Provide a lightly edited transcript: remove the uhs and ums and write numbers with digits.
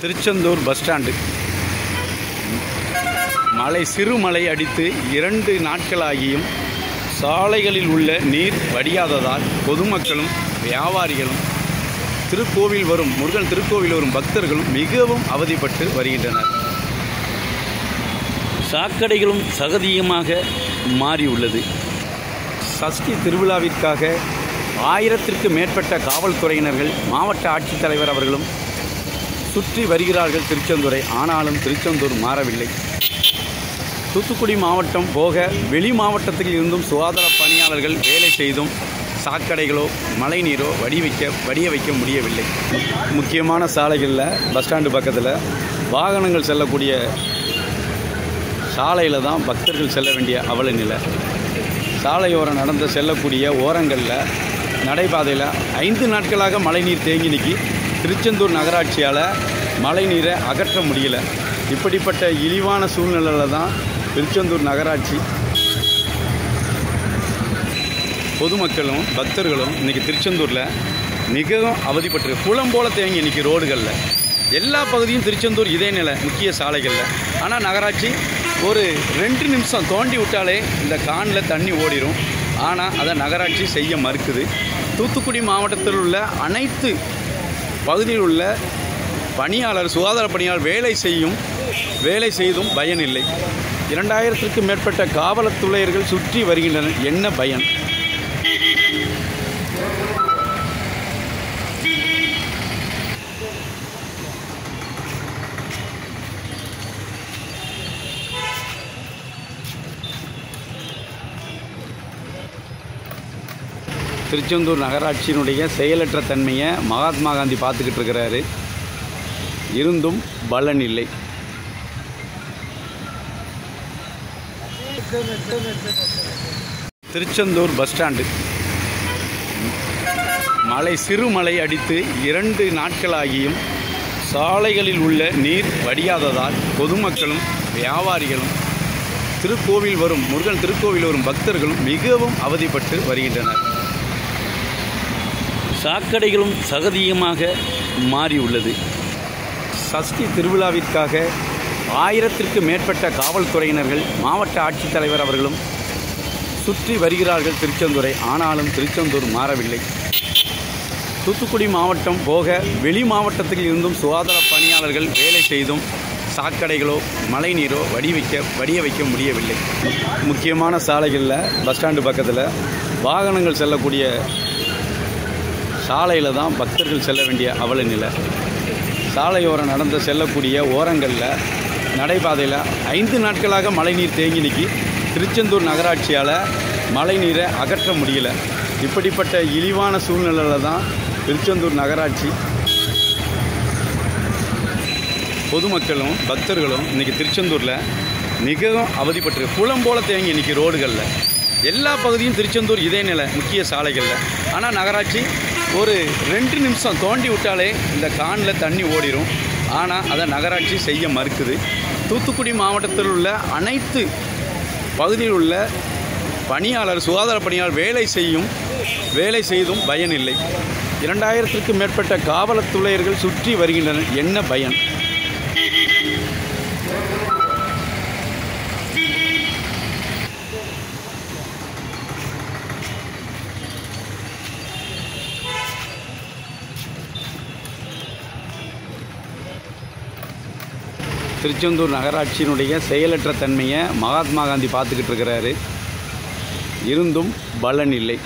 Tiruchendur bus stand மழை சிறுமழை அடித்து 2 நாட்களாகியும் சாலைகளில் உள்ள நீர் வடியாததால் பொதுமக்களும் வியாபாரிகளும் முருகன் திருக்கோவில் வரும் பக்தர்களும் மிகவும் அவதிப்பட்டு வருகின்றனர். சாக்கடைகளும் சகதியுமாக மாறியுள்ளது. சஷ்டி திருவிழாவிற்காக 1000க்கும் மேற்பட்ட காவல்துறையினர்கள் மாவட்ட ஆட்சித்தலைவர் அவர்களும் சுற்றி வருகிறார்கள் திருச்செந்தூரை. ஆனாலும் திருச்செந்தூர் மாறவில்லை. தூத்துக்குடி மாவட்டம் போக வெளி மாவட்டத்தில் இருந்தும் சுகாதார பணியாளர்கள் வேலை செய்தும் சாக்கடைகளோ மழை நீரோ வடிய வைக்க முடியவில்லை. முக்கியமான சாலைகளில் பஸ் ஸ்டாண்டு பக்கத்தில் வாகனங்கள் செல்லக்கூடிய சாலையில் தான் பக்தர்கள் செல்ல வேண்டிய அவல நிலை. சாலையோரம் நடந்து செல்லக்கூடிய ஓரங்களில் நடைபாதையில் 5 நாட்களாக மழைநீர் தேங்கி நிற்கி திருச்செந்தூர் நகராட்சியால் மழை நீரை அகற்ற முடியல. இப்படிப்பட்ட இழிவான சூழ்நிலையில் தான் திருச்செந்தூர் நகராட்சி பொதுமக்களும் பக்தர்களும் இன்றைக்கி திருச்செந்தூரில் மிகவும் அவதிப்பட்டு குளம் போல தேங்கி இன்றைக்கி ரோடுகளில் எல்லா பகுதியும் திருச்செந்தூர் இதே நிலை முக்கிய சாலைகளில். ஆனால் நகராட்சி ஒரு 2 நிமிஷம் தோண்டி விட்டாலே இந்த கானில் தண்ணி ஓடிடும். ஆனால் அதை நகராட்சி செய்ய மறுக்குது. தூத்துக்குடி மாவட்டத்தில் உள்ள அனைத்து பகுதியில் உள்ள பணியாளர் சுகாதார பணியாளர் வேலை செய்தும் பயனில்லை. 2000க்கும் மேற்பட்ட காவல்துறையர்கள் சுற்றி வருகின்றனர். என்ன பயன்? திருச்செந்தூர் நகராட்சியினுடைய செயலற்ற தன்மையை மகாத்மா காந்தி பார்த்துக்கிட்டு இருக்கிறாரு. இருந்தும் பலன் இல்லை. திருச்செந்தூர் பஸ் ஸ்டாண்டு மழை சிறுமழை அடித்து 2 நாட்களாகியும் சாலைகளில் உள்ள நீர் வடியாததால் பொதுமக்களும் வியாபாரிகளும் முருகன் திருக்கோவில் வரும் பக்தர்களும் மிகவும் அவதிப்பட்டு வருகின்றனர். சாக்கடைகளும் சகதியுமாக மாறியுள்ளது. சஷ்டி திருவிழாவிற்காக 1000க்கும் மேற்பட்ட காவல்துறையினர்கள் மாவட்ட ஆட்சித்தலைவர் அவர்களும் சுற்றி வருகிறார்கள் திருச்செந்தூரை. ஆனாலும் திருச்செந்தூர் மாறவில்லை. தூத்துக்குடி மாவட்டம் போக வெளி மாவட்டத்தில் இருந்தும் சுகாதார பணியாளர்கள் வேலை செய்தும் சாக்கடைகளோ மழை நீரோ வடிய வைக்க முடியவில்லை. முக்கியமான சாலைகளில் பஸ் ஸ்டாண்டு பக்கத்தில் வாகனங்கள் செல்லக்கூடிய சாலையில் தான் பக்தர்கள் செல்ல வேண்டிய அவல நிலை. சாலையோரம் நடந்து செல்லக்கூடிய ஓரங்களில் நடைபாதையில் 5 நாட்களாக மழைநீர் தேங்கி நிற்கி திருச்செந்தூர் நகராட்சியால் மழை நீரை அகற்ற முடியல. இப்படிப்பட்ட இழிவான சூழ்நிலையில் தான் திருச்செந்தூர் நகராட்சி பொதுமக்களும் பக்தர்களும் இன்றைக்கி திருச்செந்தூரில் மிகவும் அவதிப்பட்டு குளம் போல தேங்கி இன்றைக்கி ரோடுகளில் எல்லா பகுதியும் திருச்செந்தூர் இதே நிலை முக்கிய சாலைகளில். ஆனால் நகராட்சி ஒரு 2 நிமிஷம் தோண்டி விட்டாலே இந்த கானில் தண்ணி ஓடிடும். ஆனால் அதை நகராட்சி செய்ய மறுக்குது. தூத்துக்குடி மாவட்டத்தில் உள்ள அனைத்து பகுதியில் உள்ள பணியாளர் சுகாதார பணியாளர் வேலை செய்தும் பயனில்லை. 2000க்கும் மேற்பட்ட காவல்துறையர்கள் சுற்றி வருகின்றனர். என்ன பயன்? திருச்செந்தூர் நகராட்சியினுடைய செயலற்ற தன்மையை மகாத்மா காந்தி பார்த்துக்கிட்டு இருக்கிறாரு. இருந்தும் பலன் இல்லை.